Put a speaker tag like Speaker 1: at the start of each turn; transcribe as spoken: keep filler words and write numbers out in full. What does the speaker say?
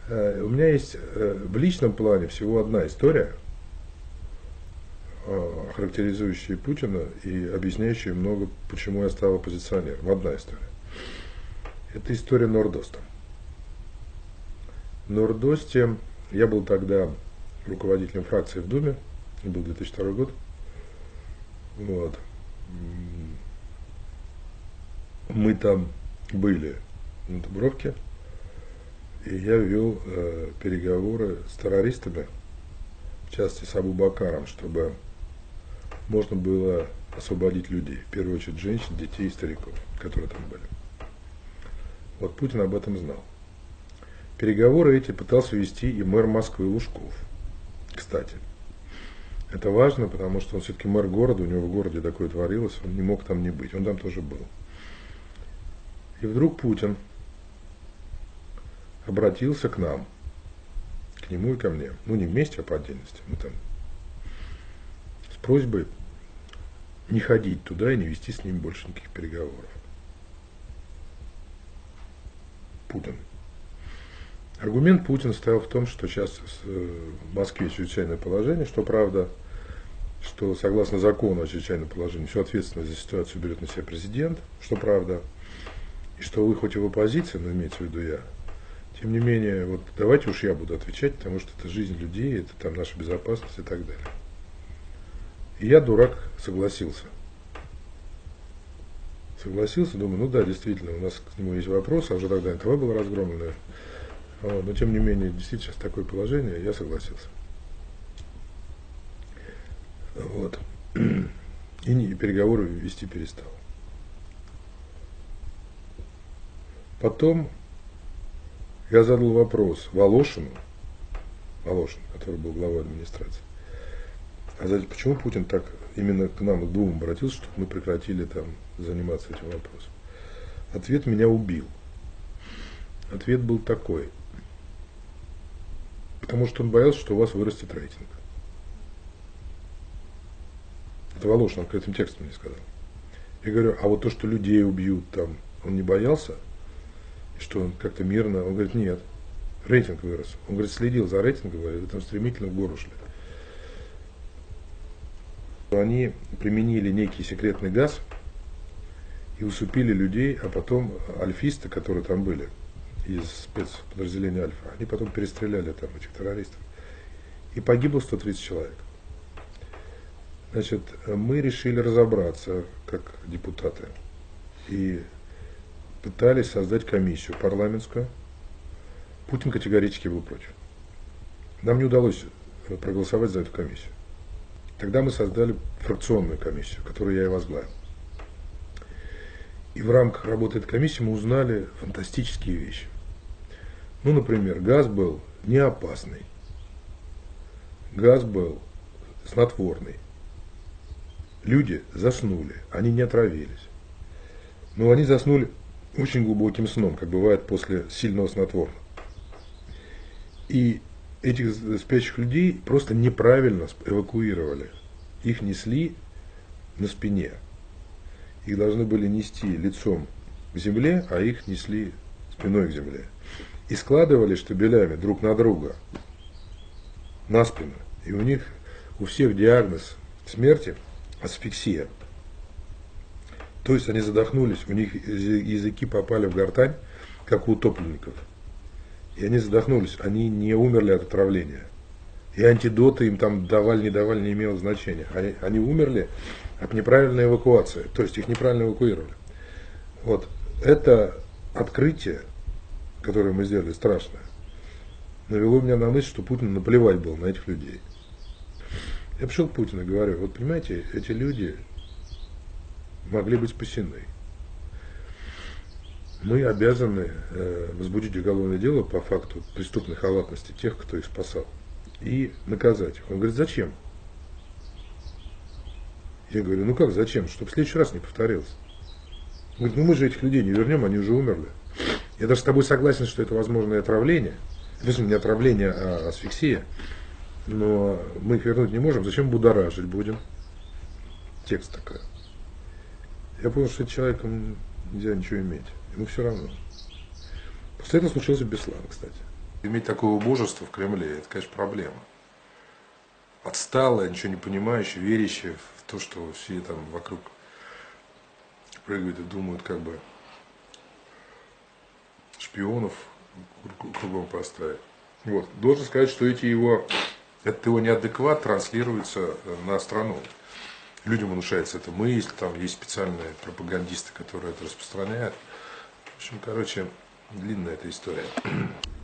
Speaker 1: Э, У меня есть э, в личном плане всего одна история, э, характеризующая Путина и объясняющая много, почему я стал оппозиционером. Одна история. Это история Нордоста. В Нордосте я был тогда руководителем фракции в Думе, это был две тысячи второй год. Вот. Мы там были на Дубровке, и я вел э, переговоры с террористами, в частности с Абу Бакаром, чтобы можно было освободить людей, в первую очередь женщин, детей и стариков, которые там были. Вот Путин об этом знал. Переговоры эти пытался вести и мэр Москвы Лужков. Кстати, это важно, потому что он все-таки мэр города, у него в городе такое творилось, он не мог там не быть, он там тоже был. И вдруг Путин обратился к нам, к нему и ко мне, ну не вместе, а по отдельности, мы там, с просьбой не ходить туда и не вести с ним больше никаких переговоров. Путин. Аргумент Путина стоял в том, что сейчас в Москве чрезвычайное положение, что правда, что согласно закону о чрезвычайном положении всю ответственность за ситуацию берет на себя президент, что правда, и что вы хоть и в оппозиции, но имеется в виду я, тем не менее, вот давайте уж я буду отвечать, потому что это жизнь людей, это там наша безопасность и так далее. И я, дурак, согласился. Согласился, думаю, ну да, действительно, у нас к нему есть вопрос, а уже тогда эн тэ вэ было разгромлено. Но тем не менее, действительно, сейчас такое положение, я согласился. Вот. И, не, и переговоры вести перестал. Потом я задал вопрос Волошину, Волошин, который был главой администрации, а знаете, почему Путин так именно к нам, к двум обратился, чтобы мы прекратили там заниматься этим вопросом? Ответ меня убил. Ответ был такой. Потому что он боялся, что у вас вырастет рейтинг. Это Волошин открытым текстом мне сказал. Я говорю, а вот то, что людей убьют там, он не боялся? И что он как-то мирно? Он говорит, нет, рейтинг вырос. Он говорит, следил за рейтингом, и вы там стремительно в гору шли. Они применили некий секретный газ и усыпили людей, а потом альфисты, которые там были, из спецподразделения Альфа, они потом перестреляли там этих террористов. И погибло сто тридцать человек. Значит, мы решили разобраться, как депутаты, и пытались создать комиссию парламентскую. Путин категорически был против. Нам не удалось проголосовать за эту комиссию. Тогда мы создали фракционную комиссию, которую я и возглавил. И в рамках работы этой комиссии мы узнали фантастические вещи. Ну, например, газ был не опасный. Газ был снотворный. Люди заснули, они не отравились. Но они заснули очень глубоким сном, как бывает после сильного снотворного. И этих спящих людей просто неправильно эвакуировали. Их несли на спине. Их должны были нести лицом к земле, а их несли спиной к земле. И складывали штабелями друг на друга, на спину. И у них, у всех диагноз смерти асфиксия. То есть они задохнулись, у них языки попали в гортань, как у утопленников. И они задохнулись, они не умерли от отравления. И антидоты им там давали, не давали, не имело значения. Они, они умерли от неправильной эвакуации, то есть их неправильно эвакуировали. Вот это открытие, которое мы сделали, страшное, навело меня на мысль, что Путину наплевать было на этих людей. Я пришел к Путину и говорю, вот понимаете, эти люди могли быть спасены. Мы обязаны э, возбудить уголовное дело по факту преступной халатности тех, кто их спасал, и наказать их. Он говорит, зачем? Я говорю, ну как зачем? Чтобы в следующий раз не повторилось. Он говорит, ну мы же этих людей не вернем, они уже умерли. Я даже с тобой согласен, что это возможное отравление. Точнее, не отравление, а асфиксия. Но мы их вернуть не можем. Зачем будоражить будем? Текст такой. Я понял, что с человеком нельзя ничего иметь. Ему все равно. После этого случился Беслан, кстати. Иметь такое убожество в Кремле, это, конечно, проблема. Отсталое, ничего не понимающее, верящее в то, что все там вокруг прыгают и думают, как бы шпионов кругом поставить. Вот. Должен сказать, что эти его, этот его неадекват транслируется на страну. Людям внушается эта мысль, там есть специальные пропагандисты, которые это распространяют. В общем, короче, длинная эта история.